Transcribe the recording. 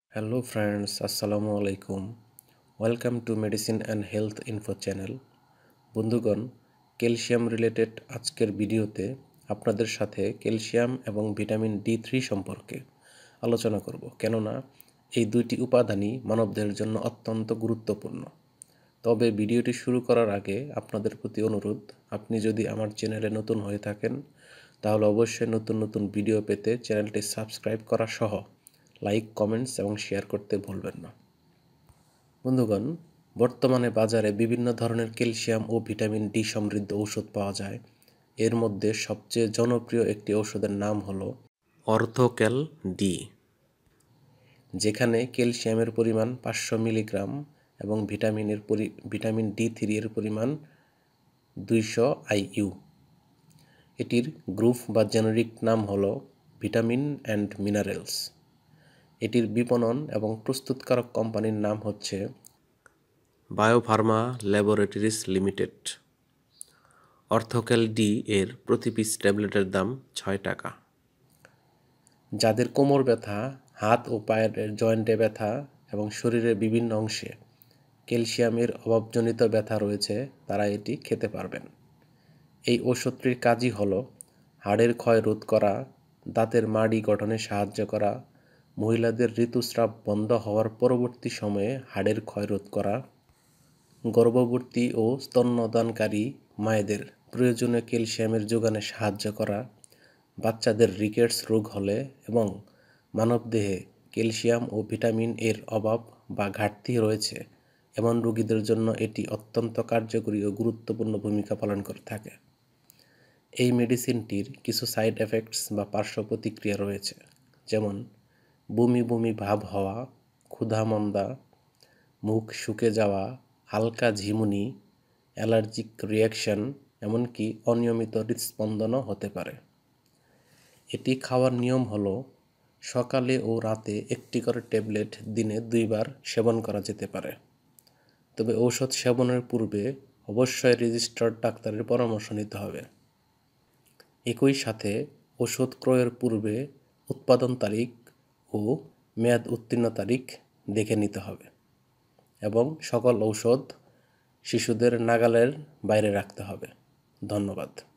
Hello friends, আসসালামু আলাইকুম। Welcome to medicine and health info channel. বন্ধুগণ, ক্যালসিয়াম রিলেটেড আজকের ভিডিওতে আপনাদের সাথে ক্যালসিয়াম এবং ভিটামিন D3 সম্পর্কে আলোচনা করব, কেননা এই দুইটি উপাদানই মানবদেহের জন্য অত্যন্ত গুরুত্বপূর্ণ। তবে ভিডিওটি শুরু করার আগে আপনাদের প্রতি অনুরোধ, আপনি যদি আমার চ্যানেলে নতুন হয়ে থাকেন তাহলে অবশ্যই নতুন নতুন ভিডিও পেতে চ্যানেলটি সাবস্ক্রাইব করা সহ লাইক, কমেন্টস এবং শেয়ার করতে ভুলবেন না। বন্ধুগণ, বর্তমানে বাজারে বিভিন্ন ধরনের ক্যালসিয়াম ও ভিটামিন ডি সমৃদ্ধ ঔষধ পাওয়া যায়। এর মধ্যে সবচেয়ে জনপ্রিয় একটি ঔষধের নাম হলো অর্থোক্যাল ডি, যেখানে ক্যালসিয়ামের পরিমাণ 500 মিলিগ্রাম এবং ভিটামিন D3 এর পরিমাণ 200 IU। এটির গ্রুপ বা জেনেরিক নাম হলো ভিটামিন অ্যান্ড মিনারেলস। এটির বিপণন এবং প্রস্তুতকারক কোম্পানির নাম হচ্ছে biopharma laboratories limited. Orthocal D এর প্রতি পিস ট্যাবলেটের দাম 6 টাকা। যাদের কোমর ব্যথা, হাত ও পায়ের জয়েন্টে ব্যথা এবং শরীরের বিভিন্ন অংশে ক্যালসিয়ামের অভাবজনিত ব্যথা রয়েছে, তারা এটি খেতে পারবেন। এই ওষুধটির কাজই হলো হাড়ের ক্ষয় রোধ করা, দাঁতের মাড়ি গঠনে সাহায্য করা, মহিলাদের ঋতুস্রাব বন্ধ হওয়ার পরবর্তী সময়ে হাড়ের ক্ষয় রোধ করা, গর্ভবতী ও স্তন্যদানকারী মায়েদের প্রয়োজনীয় ক্যালসিয়ামের যোগানে সাহায্য করা, বাচ্চাদের রিকেটস রোগ হলে এবং মানবদেহে ক্যালসিয়াম ও ভিটামিন এর অভাব বা ঘাটতি রয়েছে এমন রোগীদের জন্য এটি অত্যন্ত কার্যকরী ও গুরুত্বপূর্ণ ভূমিকা পালন করে থাকে। এই মেডিসিনটির কিছু সাইড এফেক্টস বা পার্শ্ব প্রতিক্রিয়া রয়েছে, যেমন বমি বমি ভাব হওয়া, ক্ষুধামন্দা, মুখ শুকে যাওয়া, হালকা ঝিমুনি, অ্যালার্জিক রিয়াকশন, এমনকি অনিয়মিত হৃদস্পন্দনও হতে পারে। এটি খাওয়ার নিয়ম হলো সকালে ও রাতে একটি করে ট্যাবলেট দিনে 2 বার সেবন করা যেতে পারে। তবে ঔষধ সেবনের পূর্বে অবশ্যই রেজিস্টার্ড ডাক্তারের পরামর্শ নিতে হবে। একই সাথে ওষুধ ক্রয়ের পূর্বে উৎপাদন তারিখ ও মেয়াদ উত্তীর্ণ তারিখ দেখে নিতে হবে এবং সকল ঔষধ শিশুদের নাগালের বাইরে রাখতে হবে। ধন্যবাদ।